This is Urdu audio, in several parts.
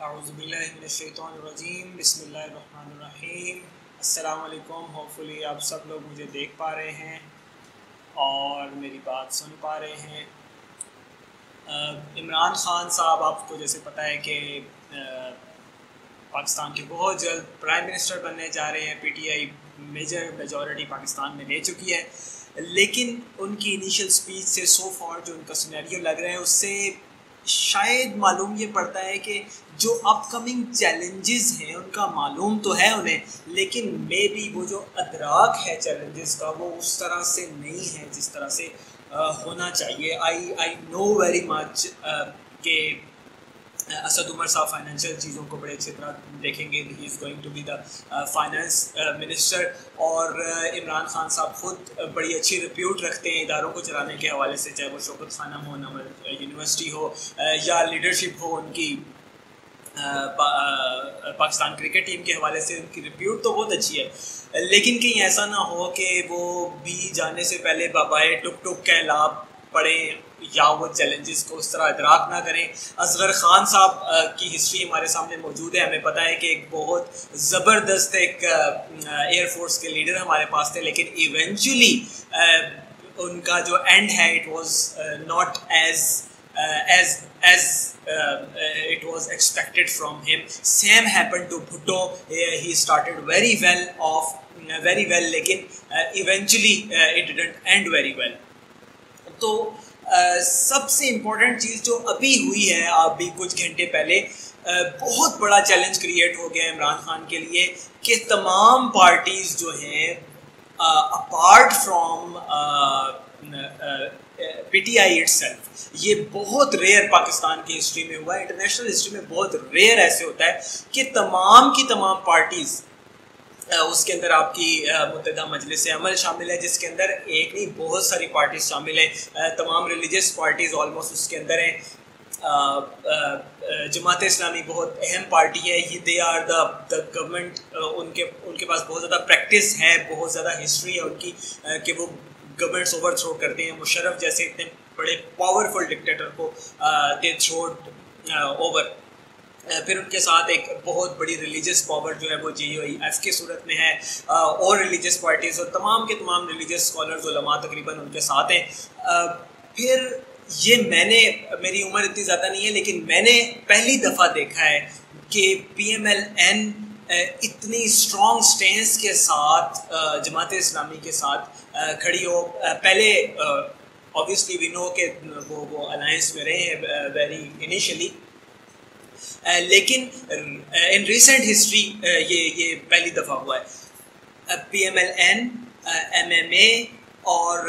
اعوذ باللہ من الشیطان الرجیم بسم اللہ الرحمن الرحیم۔ السلام علیکم۔ ہوپفلی آپ سب لوگ مجھے دیکھ پا رہے ہیں اور میری بات سن پا رہے ہیں۔ عمران خان صاحب آپ کو جیسے پتہ ہے کہ پاکستان کے بہت جلد پرائم منسٹر بننے جا رہے ہیں۔ P T I majority Pakistan میں لے چکی ہے، لیکن ان کی انیشل سپیچ سے سو فار جو ان کا سینیریو لگ رہا ہے اس سے شاید معلوم یہ پڑتا ہے کہ جو اپ کمنگ چیلنجز ہیں ان کا معلوم تو ہے انہیں، لیکن مے بی وہ جو ادراک ہے چیلنجز کا وہ اس طرح سے نہیں ہے جس طرح سے ہونا چاہیے۔ آئی نو ویری مچ کہ اسد عمر صاحب فائنینشیل چیزوں کو بڑے اچھی طرح دیکھیں گے، he is going to be the finance minister, اور عمران خان صاحب خود بڑی اچھی ریپیوٹ رکھتے ہیں اداروں کو چلانے کے حوالے سے، چاہے وہ شوکت خانہ ہو، نمل یونیورسٹی ہو، یا لیڈرشپ ہو ان کی پاکستان کرکٹ ٹیم کے حوالے سے۔ ان کی ریپیوٹ تو بہت اچھی ہے، لیکن کہیں ایسا نہ ہو کہ وہ بھی جانے سے پہلے بابائے ٹک ٹک کے لاب پڑھیں یا وہ چیلنجز کو اس طرح ادراک نہ کریں۔ اصغر خان صاحب کی ہسٹری ہمارے سامنے موجود ہے، ہمیں پتہ ہے کہ ایک بہت زبردست ایک ایئر فورس کے لیڈر ہمارے پاس تھے، لیکن ایونچولی ان کا جو اینڈ ہے it was not as it was expected from him. Same happened to Bhutto. He started very well, لیکن eventually it didn't end very well. تو سب سے امپورٹنٹ چیز جو ابھی ہوئی ہے، ابھی کچھ گھنٹے پہلے بہت بڑا چیلنج کریٹ ہو گیا عمران خان کے لیے کہ تمام پارٹیز جو ہیں apart from P T I itself, یہ بہت ریئر پاکستان کی ہسٹری میں ہوا ہے، انٹرنیشنل ہسٹری میں بہت ریئر ایسے ہوتا ہے کہ تمام کی تمام پارٹیز، اس کے اندر آپ کی متحدہ مجلس عمل شامل ہے جس کے اندر ایک نہیں بہت ساری پارٹیز شامل ہیں، تمام ریلیجیس پارٹیز آلموسٹ اس کے اندر ہیں۔ جماعت اسلامی بہت اہم پارٹی ہے، یہ دے آر دا گورنمنٹ، ان کے پاس بہت زیادہ پریکٹس ہے، بہت زیادہ ہسٹری ہے ان کی کہ وہ گورنمنٹس اوور تھرو کرتے ہیں۔ مشرف جیسے اتنے بڑے پاورفل ڈکٹیٹر کو دے تھروڈ اوور۔ پھر ان کے ساتھ ایک بہت بڑی ریلیجیس پاور جو ہے وہ جی او ای ایف کی صورت میں ہے، اور ریلیجیس پارٹیز اور تمام کے تمام ریلیجیس اسکالرز علماء تقریباً ان کے ساتھ ہیں۔ پھر یہ میری عمر اتنی زیادہ نہیں ہے، لیکن میں نے پہلی دفعہ دیکھا ہے کہ پی ایم ایل این اتنی اسٹرانگ سٹینس کے ساتھ جماعت اسلامی کے ساتھ کھڑی ہو۔ پہلے obviously we know کہ وہ الائنس میں رہے ہیں ویری انیشلی، لیکن ان ریسنٹ ہسٹری یہ پہلی دفعہ ہوا ہے۔ P M L N, M M A اور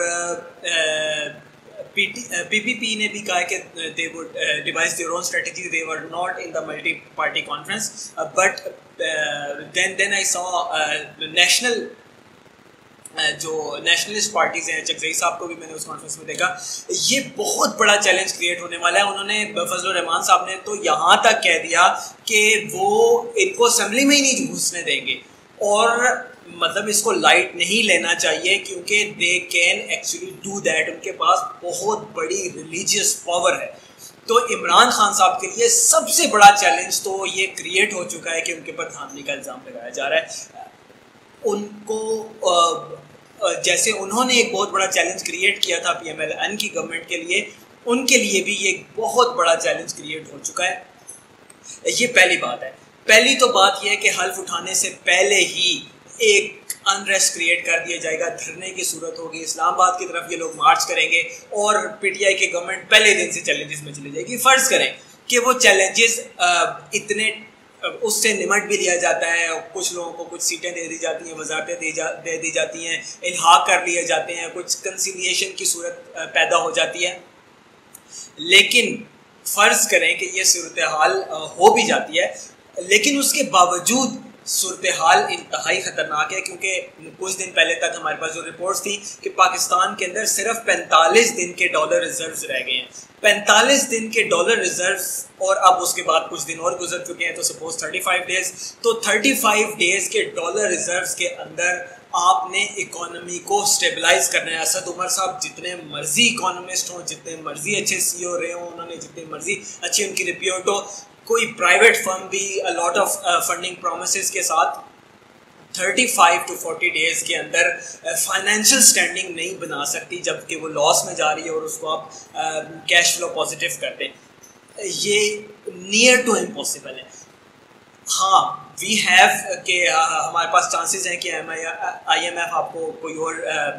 پی پی پی نے بھی کہا کہ they would devise their own strategy, they were not in the multi party conference, but then I saw national جو نیشنلسٹ پارٹیز ہیں، چکزئی صاحب کو بھی میں نے اس کانفرنس میں دیکھا۔ یہ بہت بڑا چیلنج کریٹ ہونے والا ہے۔ انہوں نے فضل الرحمان صاحب نے تو یہاں تک کہہ دیا کہ وہ ان کو اسمبلی میں ہی نہیں گھسنے دیں گے، اور مطلب اس کو لائٹ نہیں لینا چاہیے کیونکہ they can actually do that, ان کے پاس بہت بڑی ریلیجیس پاور ہے۔ تو عمران خان صاحب کے لیے سب سے بڑا چیلنج تو یہ کریٹ ہو چکا ہے کہ ان کے اوپر دھاندلی کا الزام لگایا جا رہا ہے۔ ان کو جیسے انہوں نے ایک بہت بڑا چیلنج کریٹ کیا تھا پی ایم ایل این کی گورنمنٹ کے لیے، ان کے لیے بھی یہ بہت بڑا چیلنج کریٹ ہو چکا ہے۔ یہ پہلی بات ہے۔ پہلی تو بات یہ ہے کہ حلف اٹھانے سے پہلے ہی ایک انریسٹ کریٹ کر دیا جائے گا، دھرنے کی صورت ہوگی، اسلام آباد کی طرف یہ لوگ مارچ کریں گے اور پی ٹی آئی کی گورنمنٹ پہلے دن سے چیلنجز میں چلی جائے گی۔ فرض کریں کہ وہ چیلنجز اتنے اس سے نمٹ بھی لیا جاتا ہے، کچھ لوگوں کو کچھ سیٹیں دے دی جاتی ہیں، وزارتیں دے دی جاتی ہیں، الحاق کر لیے جاتے ہیں، کچھ کنسیلیشن کی صورت پیدا ہو جاتی ہے، لیکن فرض کریں کہ یہ صورتحال ہو بھی جاتی ہے، لیکن اس کے باوجود صورتحال انتہائی خطرناک ہے، کیونکہ کچھ دن پہلے تک ہمارے پاس جو رپورٹس تھی کہ پاکستان کے اندر صرف 45 دن کے ڈالر ریزروز رہ گئے ہیں، 45 دن کے ڈالر ریزروز، اور اب اس کے بعد کچھ دن اور گزر چکے ہیں، تو سپوز 35 ڈیز، تو 35 ڈیز کے ڈالر ریزروز کے اندر آپ نے اکانومی کو اسٹیبلائز کرنا ہے. اسد عمر صاحب جتنے مرضی اکانومسٹ ہوں, جتنے مرضی اچھے سی او رہے ہوں, انہوں نے جتنے مرضی اچھی ان کی رپورٹ ہو, کوئی پرائیویٹ فرم بھی لاٹ آف فنڈنگ پرومسز کے ساتھ 35 to 40 days کے اندر فائنینشیل اسٹینڈنگ نہیں بنا سکتی جب کہ وہ لاس میں جا رہی ہے اور اس کو آپ کیش فلو پازیٹیو کر دیں. یہ نیئر ٹو امپاسبل ہے. ہاں وی ہیو کہ ہمارے پاس چانسز ہیں کہ آئی ایم ایف آپ کو کوئی اور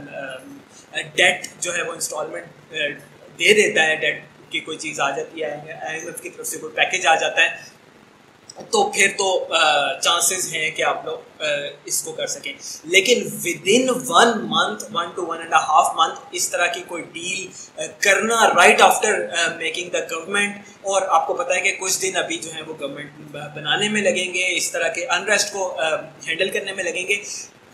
ڈیٹ جو ہے وہ انسٹالمنٹ دے دیتا ہے, ڈیٹ کی کوئی چیز آ جاتی ہے, آئی ایم ایف کی طرف سے کوئی پیکیج آ جاتا ہے, تو پھر تو چانسز ہیں کہ آپ لوگ اس کو کر سکیں. لیکن within 1 month 1 to 1.5 month اس طرح کی کوئی ڈیل کرنا right after making the government, اور آپ کو پتہ ہے کہ کچھ دن ابھی جو ہے وہ گورنمنٹ بنانے میں لگیں گے, اس طرح کے انریسٹ کو ہینڈل کرنے میں لگیں گے.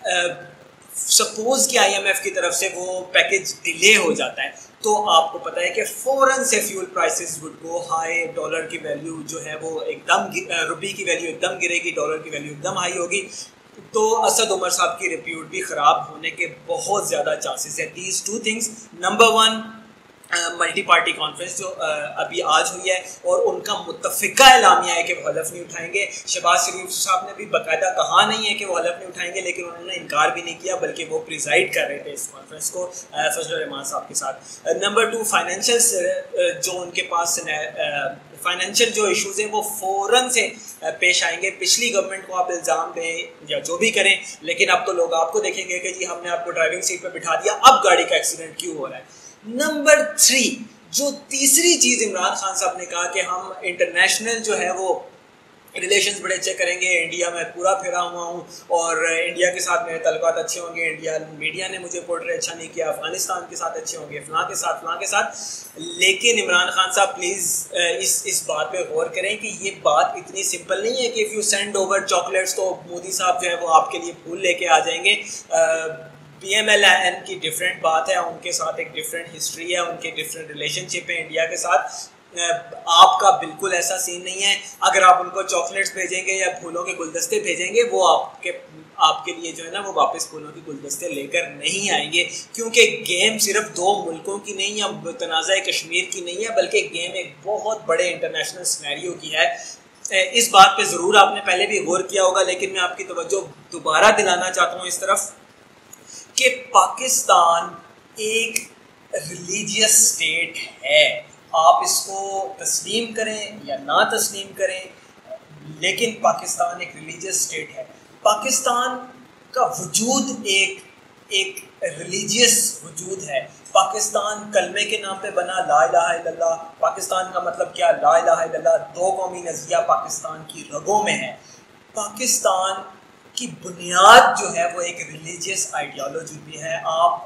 سپوز کہ آئی ایم ایف کی طرف سے وہ پیکیج ڈیلے ہو جاتا ہے تو آپ کو پتہ ہے کہ فوراً سے fuel prices would go high, dollar کی ویلیو جو ہے وہ ایک دم, روپی کی ویلیو ایک دم گرے گی, ڈالر کی ویلیو ایک دم ہائی ہوگی. تو اسد عمر صاحب کی رپیوٹ بھی خراب ہونے کے بہت زیادہ چانسز ہیں. These 2 things. Number 1 multi party conference جو ابھی آج ہوئی ہے, اور ان کا متفقہ اعلامیہ ہے کہ وہ حلف نہیں اٹھائیں گے. شہباز شریف صاحب نے بھی باقاعدہ کہا نہیں ہے کہ وہ حلف نہیں اٹھائیں گے, لیکن انہوں نے انکار بھی نہیں کیا بلکہ وہ پریزائڈ کر رہے تھے اس کانفرنس کو فضل الرحمان صاحب کے ساتھ. نمبر 2 فائنینشیل جو ان کے پاس فائنینشیل جو ایشوز ہیں وہ فوراً سے پیش آئیں گے. پچھلی گورنمنٹ کو آپ الزام دیں یا جو بھی کریں, لیکن اب تو لوگ آپ کو دیکھیں گے کہ جی ہم نے آپ کو ڈرائیونگ سیٹ پہ بٹھا دیا, اب گاڑی کا ایکسیڈنٹ کیوں ہو رہا ہے. نمبر 3 جو تیسری چیز عمران خان صاحب نے کہا کہ ہم انٹرنیشنل جو ہے وہ ریلیشنز بڑے اچھے کریں گے, انڈیا میں پورا پھرا ہوا ہوں اور انڈیا کے ساتھ میرے تعلقات اچھے ہوں گے, انڈیا میڈیا نے مجھے پورٹریٹ اچھا نہیں کیا, افغانستان کے ساتھ اچھے ہوں گے, فلاں کے ساتھ فلاں کے ساتھ. لیکن عمران خان صاحب پلیز اس بات پہ غور کریں کہ یہ بات اتنی سمپل نہیں ہے کہ if you send over chocolates تو مودی صاحب جو ہے وہ آپ کے لیے پھول لے کے آ جائیں گے. پی ایم ایل این کی ڈفرینٹ بات ہے, ان کے ساتھ ایک ڈفرینٹ ہسٹری ہے, ان کے ڈفرینٹ ریلیشن شپ ہے انڈیا کے ساتھ. آپ کا بالکل ایسا سین نہیں ہے. اگر آپ ان کو چاکلیٹس بھیجیں گے یا پھولوں کے گلدستے بھیجیں گے, وہ آپ کے لیے جو ہے نا وہ واپس پھولوں کے گلدستے لے کر نہیں آئیں گے, کیونکہ گیم صرف 2 ملکوں کی نہیں یا متنازع کشمیر کی نہیں ہے, بلکہ گیم ایک بہت بڑے انٹرنیشنل سینیریو کی ہے. اس بات پہ ضرور آپ نے پہلے بھی غور کیا ہوگا, لیکن میں آپ کی توجہ دوبارہ دلانا چاہتا ہوں اس طرف کہ پاکستان ایک ریلیجیس اسٹیٹ ہے. آپ اس کو تسلیم کریں یا نہ تسلیم کریں, لیکن پاکستان ایک ریلیجیس اسٹیٹ ہے. پاکستان کا وجود ایک ریلیجیس وجود ہے. پاکستان کلمے کے نام پہ بنا, لا الہ الا اللہ. پاکستان کا مطلب کیا؟ لا الہ الا اللہ. 2 قومی نظریہ پاکستان کی رگوں میں ہے. پاکستان کی بنیاد جو ہے وہ ایک ریلیجیس آئیڈیالوجی بھی ہے. آپ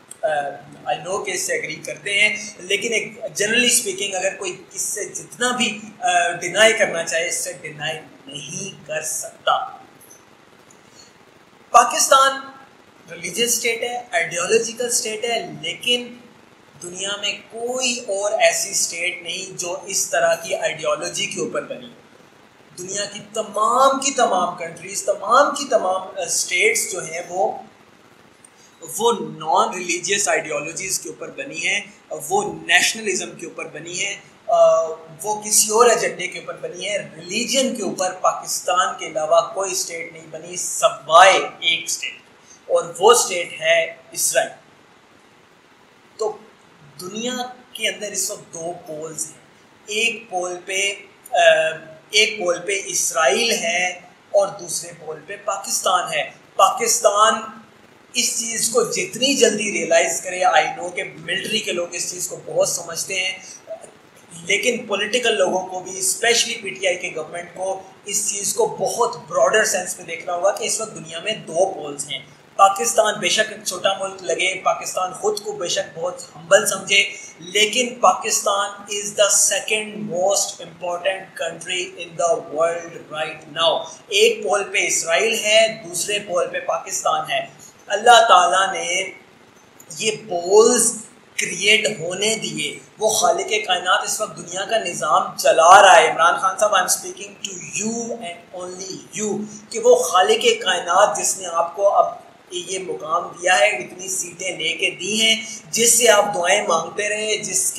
آئی نو کہ اس سے ایگری کرتے ہیں, لیکن ایک جنرلی اسپیکنگ اگر کوئی اس سے جتنا بھی ڈینائی کرنا چاہے, اس سے ڈینائی نہیں کر سکتا. پاکستان ریلیجیس اسٹیٹ ہے, آئیڈیالوجیکل اسٹیٹ ہے, لیکن دنیا میں کوئی اور ایسی اسٹیٹ نہیں جو اس طرح کی آئیڈیالوجی کے اوپر بنی. دنیا کی تمام کنٹریز, تمام اسٹیٹس جو ہیں وہ نان ریلیجیس آئیڈیالوجیز کے اوپر بنی ہیں, وہ نیشنلزم کے اوپر بنی ہیں, وہ کسی اور ایجنڈے کے اوپر بنی ہے. ریلیجن کے اوپر پاکستان کے علاوہ کوئی اسٹیٹ نہیں بنی سوائے ایک اسٹیٹ, اور وہ اسٹیٹ ہے اسرائیل. تو دنیا کے اندر اس وقت 2 پولز ہیں. ایک پول پہ اسرائیل ہے اور دوسرے پول پہ پاکستان ہے. پاکستان اس چیز کو جتنی جلدی ریئلائز کرے, آئی نو کہ ملٹری کے لوگ اس چیز کو بہت سمجھتے ہیں, لیکن پولیٹیکل لوگوں کو بھی, اسپیشلی پی ٹی آئی کے گورنمنٹ کو اس چیز کو بہت براڈر سینس میں دیکھنا ہوگا کہ اس وقت دنیا میں 2 پولز ہیں. پاکستان بے شک ایک چھوٹا ملک لگے, پاکستان خود کو بے شک بہت ہمبل سمجھے, لیکن Pakistan is the 2nd most important country in the world right now. ایک پول پہ اسرائیل ہے, دوسرے پول پہ پاکستان ہے. اللہ تعالیٰ نے یہ پولز کریٹ ہونے دیے. وہ خالق کائنات اس وقت دنیا کا نظام چلا رہا ہے. عمران خان صاحب, I am speaking to you and only you, کہ وہ خالق کائنات جس نے آپ کو اب یہ مقام دیا ہے, اتنی سیٹیں لے کے دی ہیں, جس سے آپ دعائیں مانگتے رہے,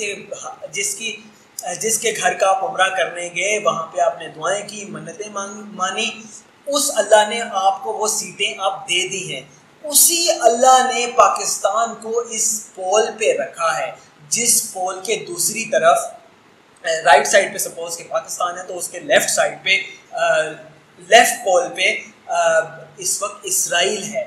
جس کے گھر کا آپ عمرہ کرنے گئے وہاں پہ آپ نے دعائیں کی, منتیں مانی, اس اللہ نے آپ کو وہ سیٹیں آپ دے دی ہیں. اسی اللہ نے پاکستان کو اس پول پہ رکھا ہے, جس پول کے دوسری طرف رائٹ سائڈ پہ سپوز کہ پاکستان ہے تو اس کے لیفٹ سائڈ پہ لیفٹ پول پہ اس وقت اسرائیل ہے.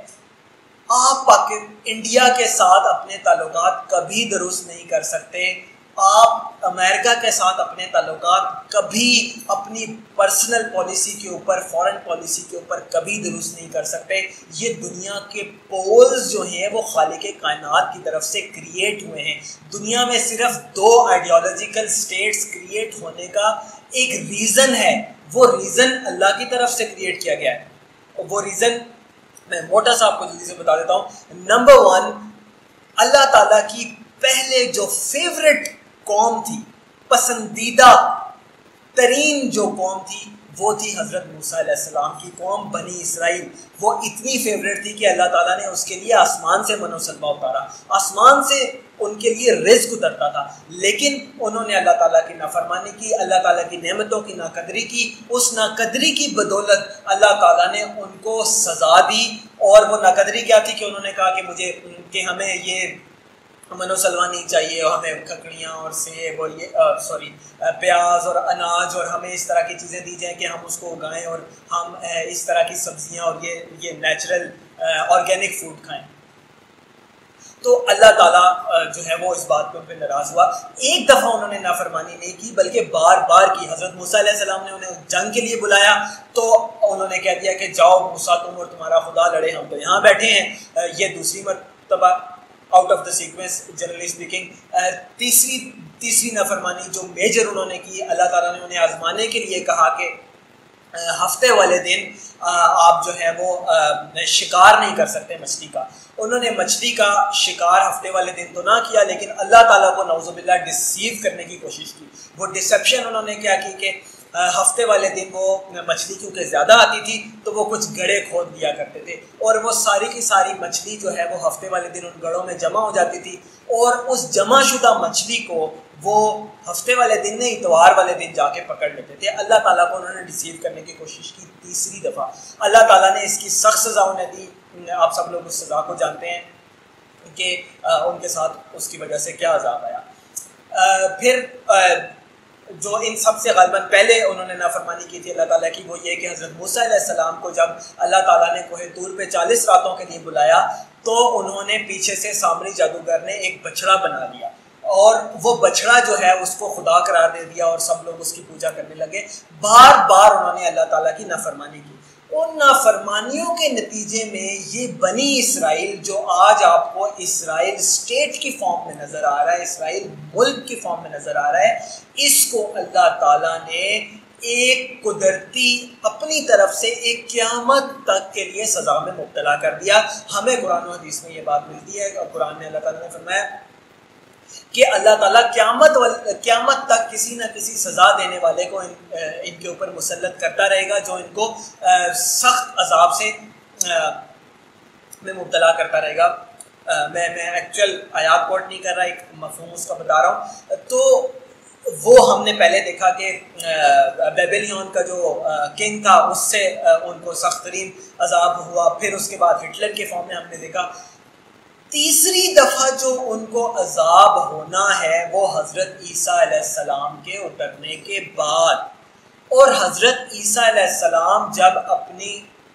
آپ انڈیا کے ساتھ اپنے تعلقات کبھی درست نہیں کر سکتے, آپ امریکہ کے ساتھ اپنے تعلقات کبھی اپنی پرسنل پالیسی کے اوپر, فارن پالیسی کے اوپر کبھی درست نہیں کر سکتے. یہ دنیا کے پولز جو ہیں وہ خالق کائنات کی طرف سے کریٹ ہوئے ہیں. دنیا میں صرف 2 آئیڈیالوجیکل سٹیٹس کریٹ ہونے کا ایک ریزن ہے, وہ ریزن اللہ کی طرف سے کریٹ کیا گیا ہے. وہ ریزن میں موٹا سا آپ کو جلدی سے بتا دیتا ہوں. نمبر 1, اللہ تعالیٰ کی پہلے جو فیوریٹ قوم تھی, پسندیدہ ترین جو قوم تھی, وہ تھی حضرت موسیٰ علیہ السلام کی قوم بنی اسرائیل. وہ اتنی فیوریٹ تھی کہ اللہ تعالیٰ نے اس کے لیے آسمان سے من و سلوہ اتارا, آسمان سے ان کے لیے رزق اترتا تھا, لیکن انہوں نے اللہ تعالیٰ کی نافرمانی کی, اللہ تعالیٰ کی نعمتوں کی ناقدری کی. اس ناقدری کی بدولت اللہ تعالیٰ نے ان کو سزا دی, اور وہ ناقدری کیا تھی کہ انہوں نے کہا کہ ہمیں یہ من و سلوہ نہیں چاہیے, اور ہمیں ککڑیاں اور سیب اور پیاز اور اناج اور ہمیں اس طرح کی چیزیں دی جائیں کہ ہم اس کو اگائیں اور ہم اس طرح کی سبزیاں اور یہ نیچرل آرگینک فوڈ کھائیں. تو اللہ تعالیٰ جو ہے وہ اس بات پہ ناراض ہوا. ایک دفعہ انہوں نے نافرمانی نہیں کی بلکہ بار بار کی. حضرت موسیٰ علیہ السلام نے انہیں جنگ کے لیے بلایا تو انہوں نے کہہ دیا کہ جاؤ موسیٰ, تم اور تمہارا خدا لڑے, ہم تو یہاں بیٹھے ہیں. یہ دوسری مرتبہ out of the sequence generally speaking. تیسری نافرمانی جو میجر انہوں نے کی, اللہ تعالیٰ نے انہیں آزمانے کے لیے کہا کہ ہفتے والے دن آپ جو ہے وہ شکار نہیں کر سکتے مچھلی کا. انہوں نے مچھلی کا شکار ہفتے والے دن تو نہ کیا, لیکن اللہ تعالیٰ کو نعوذ باللہ ڈسیو کرنے کی کوشش کی. وہ ڈسیپشن انہوں نے کیا کی کہ ہفتے والے دن وہ مچھلی کیونکہ زیادہ آتی تھی تو وہ کچھ گڑھے کھود دیا کرتے تھے, اور وہ ساری کی ساری مچھلی جو ہے وہ ہفتے والے دن ان گڑھوں میں جمع ہو جاتی تھی, اور اس جمع شدہ مچھلی کو وہ ہفتے والے دن نہیں اتوار والے دن جا کے پکڑ لیتے تھے. اللہ تعالیٰ کو انہوں نے ڈسیو کرنے کی کوشش کی. تیسری دفعہ اللہ تعالیٰ نے اس کی سخت سزا انہیں دی. آپ سب لوگ اس سزا کو جانتے ہیں کہ ان کے ساتھ اس کی وجہ سے کیا عذاب آیا. پھر جو ان سب سے غالباً پہلے انہوں نے نافرمانی کی تھی اللہ تعالیٰ کی, وہ یہ کہ حضرت موسیٰ علیہ السلام کو جب اللہ تعالیٰ نے کوہ طور پہ 40 راتوں کے لیے بلایا تو انہوں نے پیچھے سے سامری جادوگر نے ایک بچڑا بنا لیا, اور وہ بچڑا جو ہے اس کو خدا قرار دے دیا, اور سب لوگ اس کی پوجا کرنے لگے. بار بار انہوں نے اللہ تعالیٰ کی نافرمانی کی. ان نافرمانیوں کے نتیجے میں یہ بنی اسرائیل جو آج آپ کو اسرائیل اسٹیٹ کی فارم میں نظر آ رہا ہے, اسرائیل ملک کی فارم میں نظر آ رہا ہے, اس کو اللہ تعالیٰ نے ایک قدرتی اپنی طرف سے ایک قیامت تک کے لیے سزا میں مبتلا کر دیا. ہمیں قرآن و حدیث میں یہ بات ملتی ہے, اور قرآن میں اللہ تعالیٰ نے فرمایا کہ اللہ تعالیٰ قیامت تک کسی نہ کسی سزا دینے والے کو ان کے اوپر مسلط کرتا رہے گا, جو ان کو سخت عذاب سے میں مبتلا کرتا رہے گا. میں ایکچوئل آیات کوٹ نہیں کر رہا, ایک مفہوم اس کا بتا رہا ہوں. تو وہ ہم نے پہلے دیکھا کہ بیبیلون کا جو کنگ تھا اس سے ان کو سخت ترین عذاب ہوا. پھر اس کے بعد ہٹلر کے فارم میں ہم نے دیکھا. تیسری دفعہ جو ان کو عذاب ہونا ہے وہ حضرت عیسیٰ علیہ السلام کے اترنے کے بعد. اور حضرت عیسیٰ علیہ السلام جب اپنی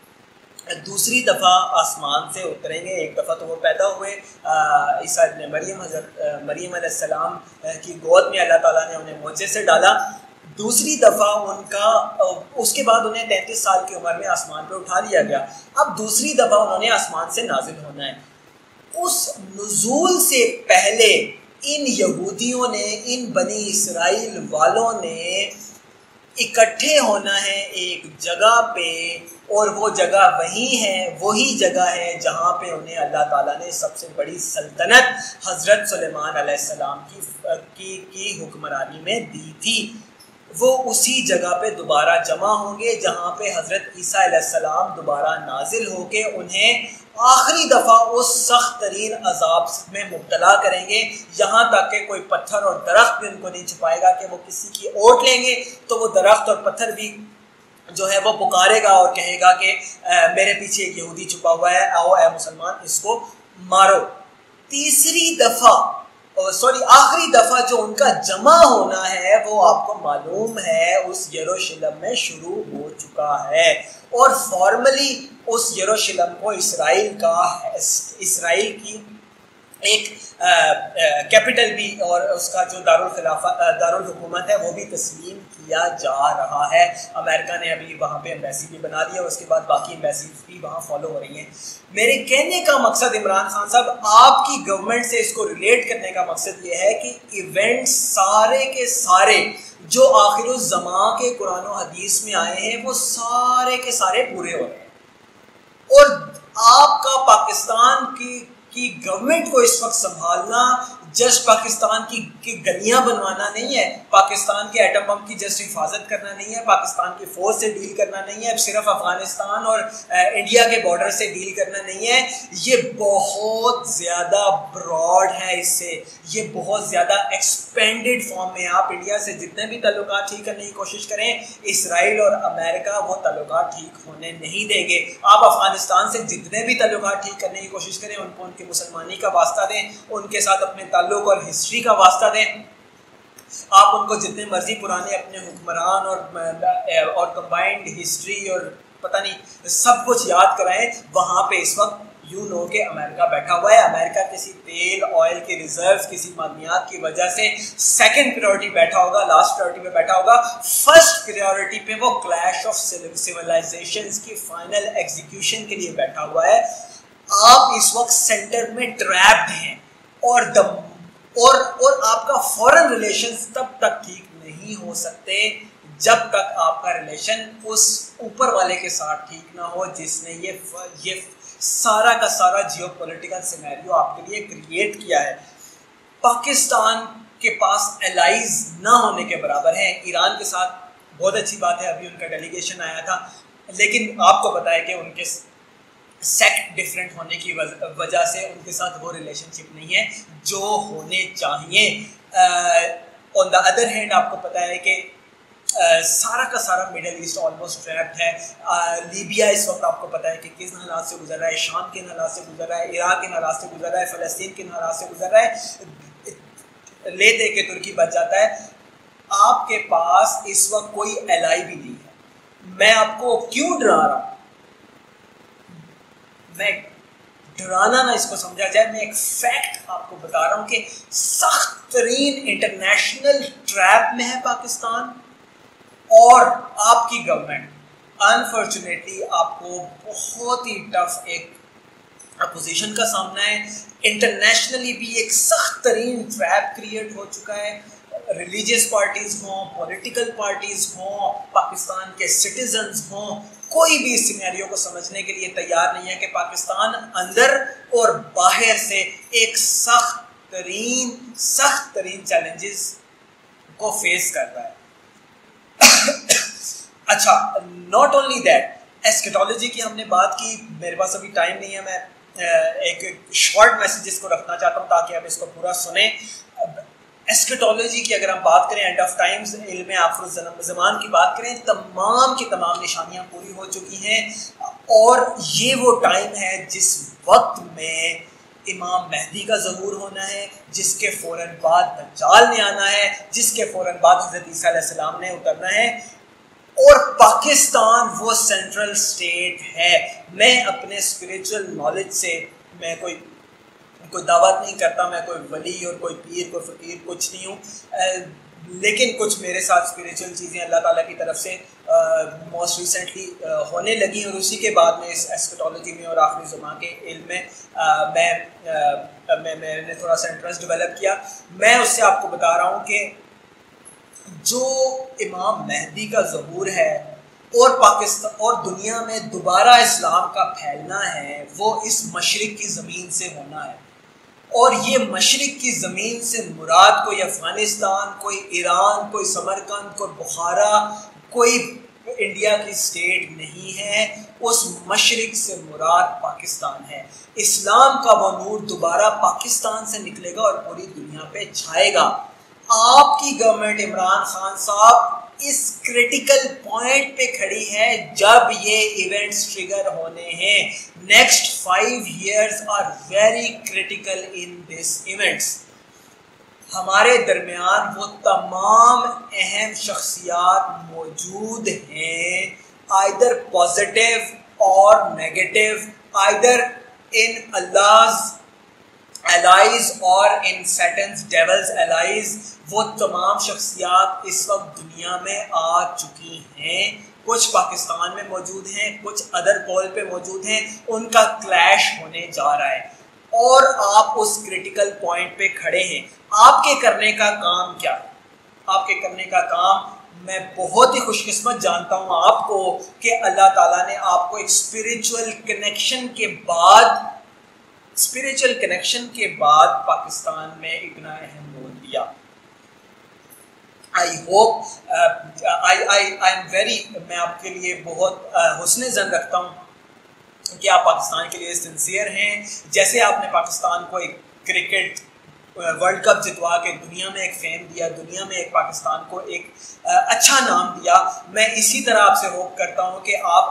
دوسری دفعہ آسمان سے اتریں گے, ایک دفعہ تو وہ پیدا ہوئے عیسیٰ ابن مریم, حضرت مریم علیہ السلام کی گود میں اللہ تعالیٰ نے انہیں معجزے سے ڈالا. دوسری دفعہ ان کا اس کے بعد انہیں 33 سال کی عمر میں آسمان پہ اٹھا لیا گیا. اب دوسری دفعہ انہوں نے آسمان سے نازل ہونا ہے. اس نزول سے پہلے ان یہودیوں نے, ان بنی اسرائیل والوں نے اکٹھے ہونا ہے ایک جگہ پہ, اور وہ جگہ وہی جگہ ہے جہاں پہ انہیں اللہ تعالیٰ نے سب سے بڑی سلطنت حضرت سلیمان علیہ السلام کی حکمرانی میں دی تھی. وہ اسی جگہ پہ دوبارہ جمع ہوں گے جہاں پہ حضرت عیسیٰ علیہ السلام دوبارہ نازل ہو کے انہیں آخری دفعہ اس سخت ترین عذاب میں مبتلا کریں گے، یہاں تک کہ کوئی پتھر اور درخت بھی ان کو نہیں چھپائے گا، کہ وہ کسی کی اوٹ لیں گے تو وہ درخت اور پتھر بھی جو ہے وہ پکارے گا اور کہے گا کہ میرے پیچھے ایک یہودی چھپا ہوا ہے، آؤ اے مسلمان اس کو مارو۔ آخری دفعہ جو ان کا جمع ہونا ہے وہ آپ کو معلوم ہے اس یروشلم میں شروع ہو چکا ہے، اور فارملی اس یروشلم کو اسرائیل کی ایک کیپٹل بھی اور اس کا جو دارالحکومت ہے وہ بھی تسلیم کیا جا رہا ہے۔ امریکہ نے ابھی وہاں پہ ایمبیسی بھی بنا لی اور اس کے بعد باقی ایمبیسیز بھی وہاں فالو ہو رہی ہیں۔ میرے کہنے کا مقصد عمران خان صاحب، آپ کی گورنمنٹ سے اس کو ریلیٹ کرنے کا مقصد یہ ہے کہ ایونٹ سارے کے سارے جو آخر الزماں کے قرآن و حدیث میں آئے ہیں وہ سارے کے سارے پورے ہو رہے ہیں، اور آپ کا پاکستان کی گورنمنٹ کو اس وقت سنبھالنا جسٹ پاکستان کی گلیاں بنوانا نہیں ہے، پاکستان کے ایٹم بم کی جسٹ حفاظت کرنا نہیں ہے، پاکستان کی فوج سے ڈیل کرنا نہیں ہے، صرف افغانستان اور انڈیا کے بارڈر سے ڈیل کرنا نہیں ہے، یہ بہت زیادہ براڈ ہے، اس سے یہ بہت زیادہ ایکسپینڈڈ فارم میں آپ انڈیا سے جتنے بھی تعلقات ٹھیک کرنے کی کوشش کریں، اسرائیل اور امریکہ وہ تعلقات ٹھیک ہونے نہیں دیں گے۔ آپ افغانستان سے جتنے بھی تعلقات ٹھیک کرنے کی کوشش کریں، ان کو ان کی مسلمانی کا واسطہ دیں، ان کے ساتھ اپنے تعلق اور ہسٹری کا واسطہ دیں، آپ ان کو جتنے مرضی پرانے اپنے حکمران اور کمبائنڈ ہسٹری اور پتہ نہیں سب کچھ یاد کرائیں، وہاں پہ اس وقت کہ امریکہ بیٹھا ہوا ہے۔ امریکہ کسی تیل آئل کے ریزروز، کسی معدنیات کی وجہ سے سیکنڈ پریورٹی بیٹھا ہوگا، لاسٹ پریورٹی پہ بیٹھا ہوگا، فرسٹ پریورٹی پہ وہ کلیش آف سیولائزیشنز کی فائنل ایگزیکیوشن کے لیے بیٹھا ہوا ہے۔ آپ اس وقت سینٹر میں ٹریپڈ ہیں، اور آپ کا فورن ریلیشنز تب تک ٹھیک نہیں ہو سکتے جب تک آپ کا ریلیشن اس اوپر والے کے ساتھ ٹھیک نہ ہو جس نے یہ سارا کا سارا جیو پولیٹیکل سینیریو آپ کے لیے کریٹ کیا ہے۔ پاکستان کے پاس الائیز نہ ہونے کے برابر ہیں۔ ایران کے ساتھ بہت اچھی بات ہے، ابھی ان کا ڈیلیگیشن آیا تھا، لیکن آپ کو پتہ ہے کہ ان کے سیکٹ ڈفرینٹ ہونے کی وجہ سے ان کے ساتھ وہ ریلیشن شپ نہیں ہے جو ہونے چاہیے۔ آن دا ادر ہینڈ آپ کو پتہ ہے کہ سارا کا سارا مڈل ایسٹ آلموسٹ ٹریپڈ ہے۔ لیبیا اس وقت آپ کو پتہ ہے کہ کس حالات سے گزر رہا ہے، شام کے حالات سے گزر رہا ہے، عراق کے حالات سے گزر رہا ہے، فلسطین کے حالات سے گزر رہا ہے، لے دے کے ترکی بچ جاتا ہے۔ آپ کے پاس اس وقت کوئی ایلائی بھی نہیں ہے۔ میں آپ کو کیوں ڈرا رہا ہوں؟ میں ڈرانا نہ اس کو سمجھا جائے، میں ایک فیکٹ آپ کو بتا رہا ہوں کہ سخت ترین انٹرنیشنل ٹریپ میں ہے پاکستان، اور آپ کی گورنمنٹ انفارچونیٹلی آپ کو بہت ہی ٹف ایک اپوزیشن کا سامنا ہے۔ انٹرنیشنلی بھی ایک سخت ترین ٹریپ کریٹ ہو چکا ہے، ریلیجیس پارٹیز ہوں، پولیٹیکل پارٹیز ہوں، پاکستان کے سٹیزنز ہوں، کوئی بھی اس سینیریو کو سمجھنے کے لیے تیار نہیں ہے کہ پاکستان اندر اور باہر سے ایک سخت ترین چیلنجز کو فیس کر رہا ہے۔ اچھا، ناٹ اونلی دیٹ، ایسکیٹالوجی کی ہم نے بات کی، میرے پاس ابھی ٹائم نہیں ہے، میں ایک شارٹ میسیجز کو رکھنا چاہتا ہوں تاکہ آپ اس کو پورا سنیں۔ ایسکیٹالوجی کی اگر ہم بات کریں، اینڈ آف ٹائمز، علم آخر الزمان کی بات کریں، تمام کی تمام نشانیاں پوری ہو چکی ہیں، اور یہ وہ ٹائم ہے جس وقت میں امام مہدی کا ظہور ہونا ہے، جس کے فوراً بعد دجال نے آنا ہے، جس کے فوراً بعد حضرت عیسیٰ علیہ السلام نے اترنا ہے، اور پاکستان وہ سینٹرل اسٹیٹ ہے۔ میں اپنے اسپریچول نالج سے میں کوئی دعوت نہیں کرتا، میں کوئی ولی اور کوئی پیر کوئی فقیر کچھ نہیں ہوں، لیکن کچھ میرے ساتھ اسپریچول چیزیں اللہ تعالیٰ کی طرف سے موسٹ ریسنٹلی ہونے لگی، اور اسی کے بعد میں اس ایسکیٹالوجی میں اور آخری زمان کے علم میں نے تھوڑا سا انٹرسٹ ڈیولپ کیا۔ میں اس سے آپ کو بتا رہا ہوں کہ جو امام مہدی کا ظہور ہے اور پاکستان اور دنیا میں دوبارہ اسلام کا پھیلنا ہے، وہ اس مشرق کی زمین سے ہونا ہے، اور یہ مشرق کی زمین سے مراد کوئی افغانستان، کوئی ایران، کوئی سمرقند، کوئی بخارا، کوئی انڈیا کی اسٹیٹ نہیں ہے، اس مشرق سے مراد پاکستان ہے۔ اسلام کا وہ نور دوبارہ پاکستان سے نکلے گا اور پوری دنیا پہ چھائے گا۔ آپ کی گورنمنٹ عمران خان صاحب اس کریٹیکل پوائنٹ پہ کھڑی ہے جب یہ ایونٹس ٹریگر ہونے ہیں۔ Next 5 years are very critical in this events. ہمارے درمیان وہ تمام اہم شخصیات موجود ہیں، either positive اور negative، either in Allah's allies اور in Satan's devil's allies۔ وہ تمام شخصیات اس وقت دنیا میں آ چکی ہیں، کچھ پاکستان میں موجود ہیں، کچھ ادر پول پہ موجود ہیں، ان کا کلیش ہونے جا رہا ہے اور آپ اس کریٹیکل پوائنٹ پہ کھڑے ہیں۔ آپ کے کرنے کا کام کیا؟ آپ کے کرنے کا کام، میں بہت ہی خوش قسمت جانتا ہوں آپ کو کہ اللہ تعالیٰ نے آپ کو ایک اسپریچول کنیکشن کے بعد پاکستان میں اتنا اہم رول دیا۔ میں آپ کے لیے بہت حسن ظن رکھتا ہوں کہ آپ پاکستان کے لیے سنسیئر ہیں۔ جیسے آپ نے پاکستان کو ایک کرکٹ ورلڈ کپ جتوا کے دنیا میں ایک فیم دیا، دنیا میں ایک پاکستان کو ایک اچھا نام دیا، میں اسی طرح آپ سے ہوپ کرتا ہوں کہ آپ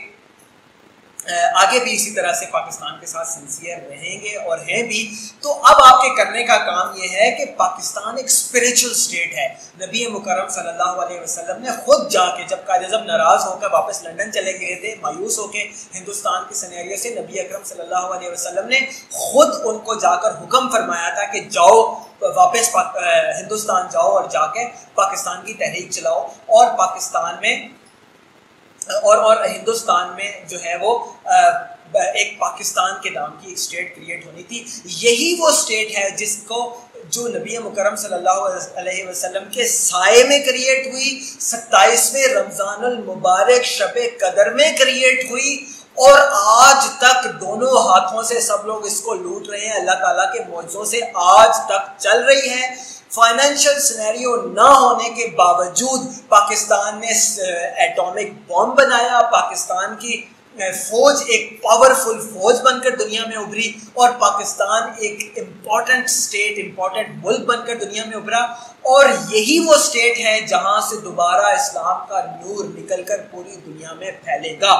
آگے بھی اسی طرح سے پاکستان کے ساتھ سنسیئر رہیں گے اور ہیں بھی۔ تو اب آپ کے کرنے کا کام یہ ہے کہ پاکستان ایک اسپریچول اسٹیٹ ہے۔ نبی مکرم صلی اللہ علیہ وسلم نے خود جا کے، جب قائد اعظم ناراض ہو کر واپس لندن چلے گئے تھے، مایوس ہو کے ہندوستان کے سینیریو سے، نبی اکرم صلی اللہ علیہ وسلم نے خود ان کو جا کر حکم فرمایا تھا کہ جاؤ واپس ہندوستان جاؤ اور جا کے پاکستان کی تحریک چلاؤ، اور پاکستان میں اور ہندوستان میں جو ہے وہ ایک پاکستان کے نام کی ایک اسٹیٹ کریٹ ہونی تھی۔ یہی وہ اسٹیٹ ہے جو نبی مکرم صلی اللہ علیہ وسلم کے سائے میں کریٹ ہوئی، 27ویں رمضان المبارک شب قدر میں کریٹ ہوئی، اور آج تک دونوں ہاتھوں سے سب لوگ اس کو لوٹ رہے ہیں، اللہ تعالیٰ کے معجزوں سے آج تک چل رہی ہے۔ فائنینشیل سینیریو نہ ہونے کے باوجود پاکستان نے ایٹامک بم بنایا، پاکستان کی فوج ایک پاورفل فوج بن کر دنیا میں ابھری، اور پاکستان ایک امپورٹنٹ اسٹیٹ، امپورٹنٹ ملک بن کر دنیا میں ابھرا، اور یہی وہ اسٹیٹ ہے جہاں سے دوبارہ اسلام کا نور نکل کر پوری دنیا میں پھیلے گا۔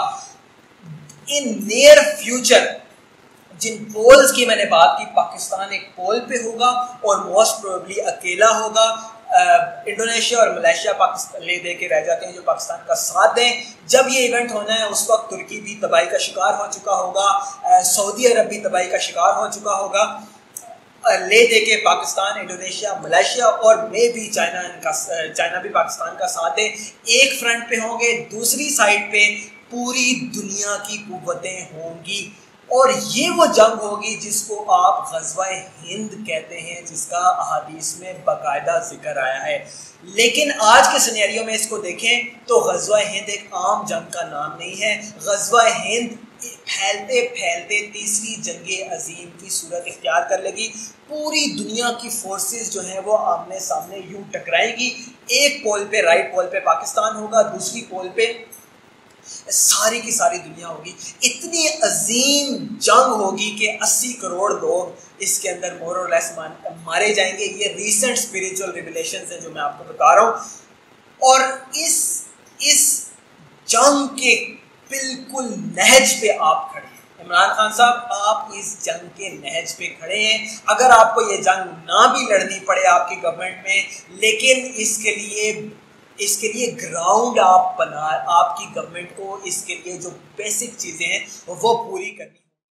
ان نیئر فیوچر جن پولز کی میں نے بات کی، پاکستان ایک پول پہ ہوگا اور موسٹ پروبلی اکیلا ہوگا۔ انڈونیشیا اور ملیشیا پاکستان لے دے کے رہ جاتے ہیں جو پاکستان کا ساتھ دیں۔ جب یہ ایونٹ ہونا ہے اس وقت ترکی بھی تباہی کا شکار ہو چکا ہوگا، سعودی عرب بھی تباہی کا شکار ہو چکا ہوگا، لے دے کے پاکستان، انڈونیشیا، ملیشیا اور میں بھی چائنا بھی پاکستان کا ساتھ دے۔ ایک فرنٹ پہ ہوں گے، دوسری سائڈ پہ پوری دنیا کی قوتیں ہوں گی، اور یہ وہ جنگ ہوگی جس کو آپ غزوہ ہند کہتے ہیں، جس کا احادیث میں باقاعدہ ذکر آیا ہے۔ لیکن آج کے سینیریو میں اس کو دیکھیں تو غزوہ ہند ایک عام جنگ کا نام نہیں ہے۔ غزوہ ہند پھیلتے پھیلتے تیسری جنگ عظیم کی صورت اختیار کر لے گی۔ پوری دنیا کی فورسز جو ہیں وہ آمنے سامنے یوں ٹکرائیں گی۔ ایک پول پہ، رائٹ پول پہ پاکستان ہوگا، دوسری پول پہ ساری کی ساری دنیا ہوگی۔ اتنی عظیم جنگ ہوگی کہ 80 کروڑ لوگ اس کے اندر مور اور لیس مارے جائیں گے۔ یہ ریسنٹ اسپریچول ریویلیشنز ہیں جو میں آپ کو بتا رہا ہوں، اور اس جنگ کے بالکل نہج پہ آپ کھڑے ہیں۔ عمران خان صاحب، آپ اس جنگ کے نہج پہ کھڑے ہیں۔ اگر آپ کو یہ جنگ نہ بھی لڑنی پڑے آپ کی گورنمنٹ میں، لیکن اس کے لیے گراؤنڈ آپ کی گورنمنٹ کو اس کے لیے جو بیسک چیزیں ہیں وہ پوری کرنی